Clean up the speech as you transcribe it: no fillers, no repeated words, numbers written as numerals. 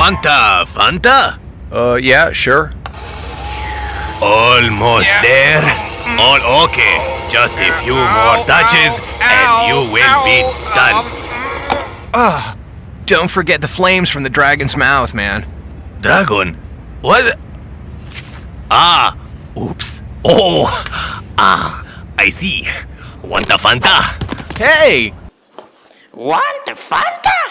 Fanta. Fanta? Yeah, sure. Almost there. All okay. Just a few more touches and you will be done. Don't forget the flames from the dragon's mouth, man. Dragon? What? Ah, oops. Oh, I see. Want a Fanta? Hey! Want a Fanta?